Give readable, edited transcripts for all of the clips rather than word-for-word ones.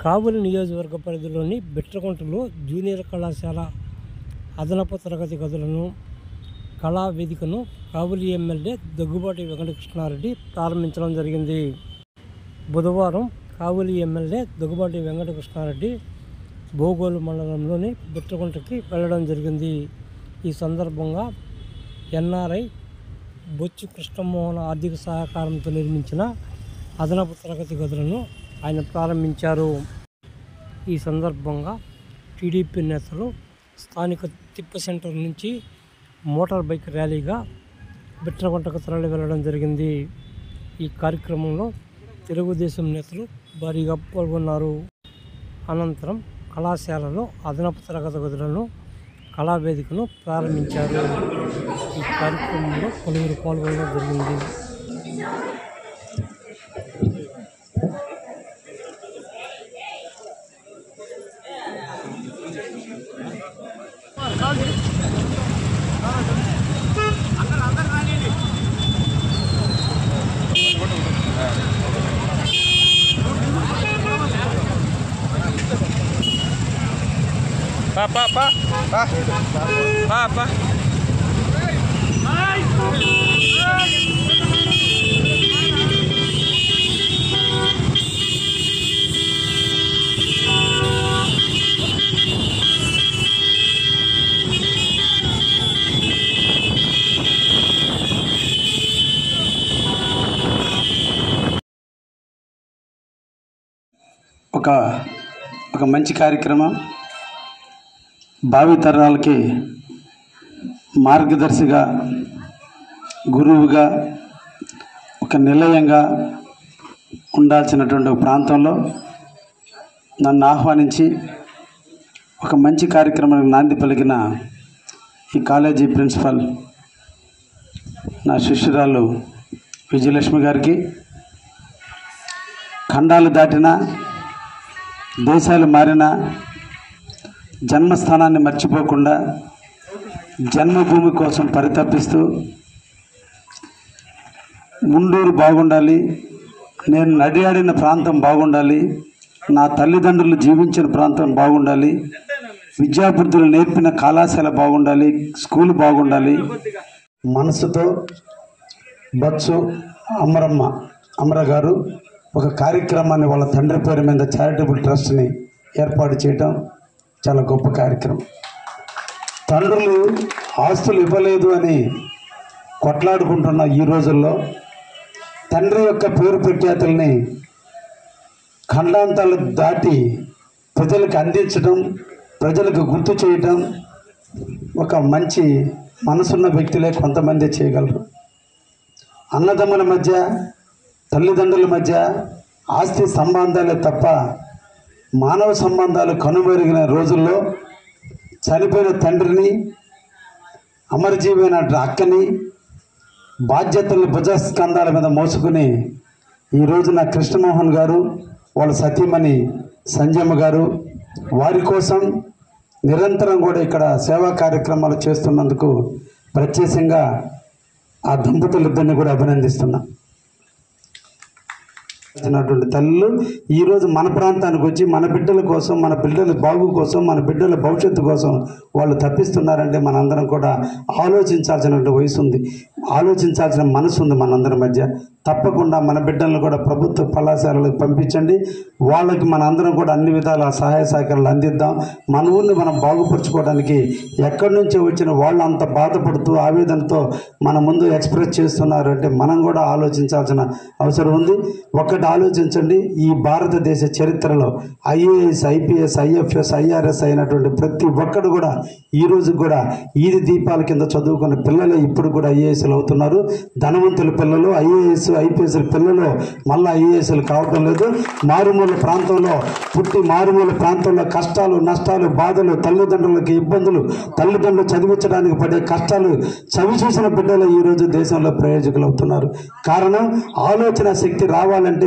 కావలి నియోజకవర్గ పరిధిలోని బిట్రకుంటలో జూనియర్ కళాశాల అదనపు తరగతి గదులను కళా వేదికను కావలి ఎమ్మెల్యే దగ్గుబాటి వెంకటకృష్ణారెడ్డి ప్రారంభించడం జరిగింది. బుధవారం కావలి ఎమ్మెల్యే దగ్గుబాటి వెంకటకృష్ణారెడ్డి బోగోలు మండలంలోని బిట్రకుంటకి వెళ్ళడం జరిగింది. ఈ సందర్భంగా ఎన్ఆర్ఐ బొచ్చు కృష్ణమోహన్ ఆర్థిక సహకారంతో నిర్మించిన అదనపు తరగతి గదులను ఆయన ప్రారంభించారు. ఈ సందర్భంగా టీడీపీ నేతలు స్థానిక తిప్ప సెంటర్ నుంచి మోటార్ బైక్ ర్యాలీగా బిట్రకుంటకు తరలి వెళ్ళడం జరిగింది. ఈ కార్యక్రమంలో తెలుగుదేశం నేతలు భారీగా పాల్గొన్నారు. అనంతరం కళాశాలలో అదనపు తరగతి గదులను కళావేదికను ప్రారంభించారు. ఈ కార్యక్రమంలో పలువురు పాల్గొనడం జరిగింది. ఒక మంచి కార్యక్రమం, భావితరాలకి మార్గదర్శిగా, గురువుగా, ఒక నిలయంగా ఉండాల్సినటువంటి ఒక ప్రాంతంలో నన్ను ఆహ్వానించి ఒక మంచి కార్యక్రమానికి నాంది పలికిన ఈ కాలేజీ ప్రిన్సిపల్ నా శిష్యురాలు విజయలక్ష్మి గారికి, ఖండాలు దాటిన, దేశాలు మారిన, జన్మస్థానాన్ని మర్చిపోకుండా జన్మభూమి కోసం పరితపిస్తూ ఉండూరు బాగుండాలి, నేను నడియాడిన ప్రాంతం బాగుండాలి, నా తల్లిదండ్రులు జీవించిన ప్రాంతం బాగుండాలి, విద్యాబుద్ధులు నేర్పిన కళాశాల బాగుండాలి, స్కూల్ బాగుండాలి మనసుతో బచ్చు అమర గారు ఒక కార్యక్రమాన్ని వాళ్ళ తండ్రి పేరు మీద చారిటబుల్ ట్రస్ట్ని ఏర్పాటు చేయటం చాలా గొప్ప కార్యక్రమం. తండ్రులు ఆస్తులు ఇవ్వలేదు అని కొట్లాడుకుంటున్న ఈ రోజుల్లో తండ్రి యొక్క పేరు ప్రఖ్యాతుల్ని ఖండాంతాలు దాటి ప్రజలకు అందించడం, ప్రజలకు గుర్తు చేయటం ఒక మంచి మనసున్న వ్యక్తులే కొంతమంది చేయగలరు. అన్నదమ్ముల మధ్య, తల్లిదండ్రుల మధ్య ఆస్తి సంబంధాలే తప్ప మానవ సంబంధాలు కనుమరుగిన రోజుల్లో చనిపోయిన తండ్రిని, అమరజీవైన అక్కని బాధ్యతలు భుజస్కంధాల మీద మోసుకుని ఈరోజు నా కృష్ణమోహన్ గారు, వాళ్ళ సతీమణి సంజయమ్మ గారు వారి కోసం నిరంతరం కూడా ఇక్కడ సేవా కార్యక్రమాలు చేస్తున్నందుకు ప్రత్యేకంగా ఆ దంపతులిద్దరిని కూడా అభినందిస్తున్నా. తల్లులు ఈరోజు మన ప్రాంతానికి వచ్చి మన బిడ్డల కోసం, మన బిడ్డల బాగు కోసం, మన బిడ్డల భవిష్యత్తు కోసం వాళ్ళు తప్పిస్తున్నారంటే మనందరం కూడా ఆలోచించాల్సిన వయసు ఉంది, ఆలోచించాల్సిన మనసు ఉంది మనందరి మధ్య. తప్పకుండా మన బిడ్డలను కూడా ప్రభుత్వ కళాశాలలకు పంపించండి. వాళ్ళకి మనందరం కూడా అన్ని విధాల సహాయ సహకారాలు అందిద్దాం. మన ఊరిని మనం బాగుపరుచుకోవడానికి ఎక్కడి నుంచో వచ్చిన వాళ్ళు అంత బాధపడుతూ ఆవేదనతో మన ముందు ఎక్స్ప్రెస్ చేస్తున్నారు అంటే మనం కూడా ఆలోచించాల్సిన అవసరం ఉంది. ఒకటి ఆలోచించండి, ఈ భారతదేశ చరిత్రలో ఐఏఎస్, ఐపీఎస్, ఐఎఫ్ఎస్, ఐఆర్ఎస్ అయినటువంటి ప్రతి ఒక్కడు కూడా ఈరోజు కూడా ఈది దీపాల కింద చదువుకున్న పిల్లలే ఇప్పుడు కూడా ఐఏఎస్లు అవుతున్నారు. ధనవంతుల పిల్లలు ఐఏఎస్, ఐపీఎస్ పిల్లలు మళ్ళీ ఐఏఎస్లు కావటం లేదు. మారుమూల ప్రాంతంలో పుట్టి మారుమూల ప్రాంతంలో కష్టాలు, నష్టాలు, బాధలు, తల్లిదండ్రులకి ఇబ్బందులు, తల్లిదండ్రులు చదివించడానికి పడే కష్టాలు చవి చూసిన బిడ్డలు ఈరోజు దేశంలో ప్రయోజకులు అవుతున్నారు. కారణం ఆలోచన శక్తి రావాలంటే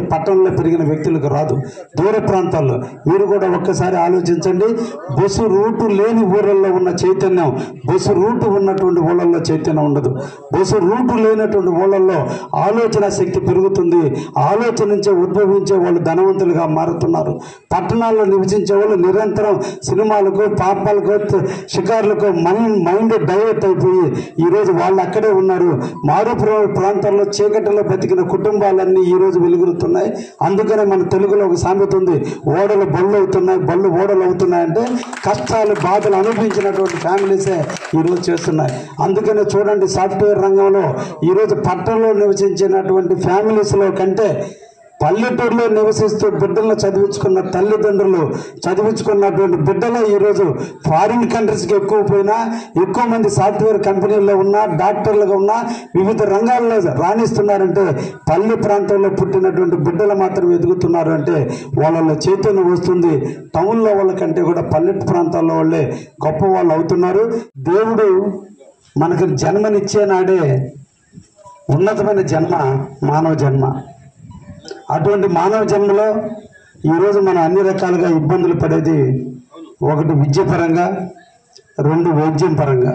పట్టణంలో పెరిగిన వ్యక్తులకు రాదు, దూర ప్రాంతాల్లో. మీరు కూడా ఒక్కసారి ఆలోచించండి. బస్సు రూటు లేని ఊళ్ళల్లో ఉన్న చైతన్యం బస్సు రూటు ఉన్నటువంటి ఊళ్ళల్లో చైతన్యం ఉండదు. బస్సు రూటు లేనటువంటి ఊళ్ళల్లో ఆలోచన శక్తి పెరుగుతుంది. ఆలోచన నుంచే ఉద్భవించే వాళ్ళు ధనవంతులుగా మారుతున్నారు. పట్టణాల్లో నివసించే వాళ్ళు నిరంతరం సినిమాలకు, పాపాలకు, షికార్లకు మైండ్ డైవర్ట్ అయిపోయి ఈరోజు వాళ్ళు అక్కడే ఉన్నారు. మారు ప్రాంతాల్లో చీకటిలో బతికిన కుటుంబాలన్నీ ఈరోజు వెలుగురుతున్నాయి. అందుకనే మన తెలుగులో ఒక సామెత ఉంది, ఓడలు బళ్ళు అవుతున్నాయి, బళ్ళు ఓడలు అవుతున్నాయంటే కష్టాలు, బాధలు అనుభవించినటువంటి ఫ్యామిలీసే ఈరోజు చేస్తున్నాయి. అందుకనే చూడండి, సాఫ్ట్వేర్ రంగంలో ఈరోజు పట్టణంలో నివసించినటువంటి ఫ్యామిలీస్లో కంటే పల్లెటూరులో నివసిస్తూ బిడ్డలను చదివించుకున్న తల్లిదండ్రులు, చదివించుకున్నటువంటి బిడ్డలు ఈరోజు ఫారిన్ కంట్రీస్కి ఎక్కువ పోయినా, ఎక్కువ మంది సాఫ్ట్వేర్ కంపెనీల్లో ఉన్నా, డాక్టర్లుగా ఉన్నా, వివిధ రంగాల్లో రాణిస్తున్నారంటే పల్లె ప్రాంతంలో పుట్టినటువంటి బిడ్డలు మాత్రం ఎదుగుతున్నారు. అంటే వాళ్ళలో చైతన్యం వస్తుంది. టౌన్లో వాళ్ళకంటే కూడా పల్లె ప్రాంతాల్లో వాళ్ళే గొప్ప వాళ్ళు అవుతున్నారు. దేవుడు మనకు జన్మనిచ్చే నాడే ఉన్నతమైన జన్మ మానవ జన్మ. అటువంటి మానవ జన్మలో ఈరోజు మనం అన్ని రకాలుగా ఇబ్బందులు పడేది, ఒకటి విద్యపరంగా, రెండు వైద్యం పరంగా.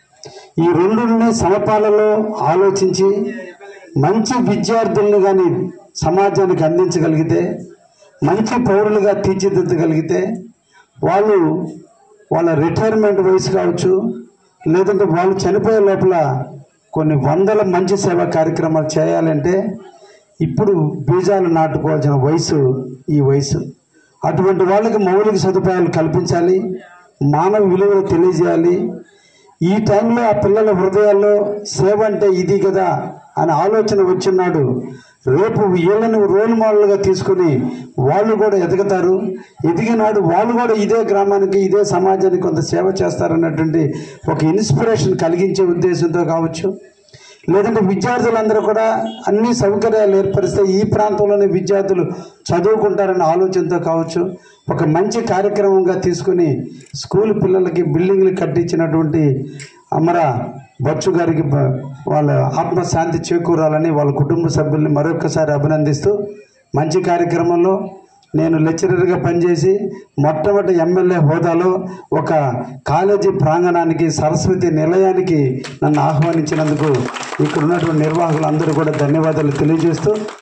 ఈ రెండుని సమపాలలో ఆలోచించి మంచి విద్యార్థులను కానీ సమాజానికి అందించగలిగితే, మంచి పౌరులుగా తీర్చిదిద్దగలిగితే, వాళ్ళు వాళ్ళ రిటైర్మెంట్ వయసు కావచ్చు, లేదంటే వాళ్ళు చనిపోయే లోపల కొన్ని వందల మంచి సేవా కార్యక్రమాలు చేయాలంటే ఇప్పుడు బీజాలు నాటుకోవాల్సిన వయసు ఈ వయసు. అటువంటి వాళ్ళకి మౌలిక సదుపాయాలు కల్పించాలి, మానవ విలువలు తెలియజేయాలి. ఈ టైంలో ఆ పిల్లల హృదయాల్లో సేవ అంటే ఇది కదా అనే ఆలోచన వచ్చినాడు. రేపు వీళ్ళని రోల్ మోడల్గా తీసుకుని వాళ్ళు కూడా ఎదుగుతారు. ఎదిగినాడు వాళ్ళు కూడా ఇదే గ్రామానికి, ఇదే సమాజానికి కొంత సేవ చేస్తారన్నటువంటి ఒక ఇన్స్పిరేషన్ కలిగించే ఉద్దేశంతో కావచ్చు, లేదంటే విద్యార్థులందరూ కూడా అన్ని సౌకర్యాలు ఏర్పరిస్తే ఈ ప్రాంతంలోనే విద్యార్థులు చదువుకుంటారన్న ఆలోచనతో కావచ్చు, ఒక మంచి కార్యక్రమంగా తీసుకుని స్కూల్ పిల్లలకి బిల్డింగ్లు కట్టించినటువంటి అమర బచ్చు గారికి వాళ్ళ ఆత్మశాంతి చేకూరాలని వాళ్ళ కుటుంబ సభ్యుల్ని మరొకసారి అభినందిస్తూ, మంచి కార్యక్రమంలో నేను లెక్చరర్గా పనిచేసి మొట్టమొదటి ఎమ్మెల్యే హోదాలో ఒక కాలేజీ ప్రాంగణానికి, సరస్వతి నిలయానికి నన్ను ఆహ్వానించినందుకు ఇక్కడ ఉన్నటువంటి నిర్వాహకులందరూ కూడా ధన్యవాదాలు తెలియజేస్తూ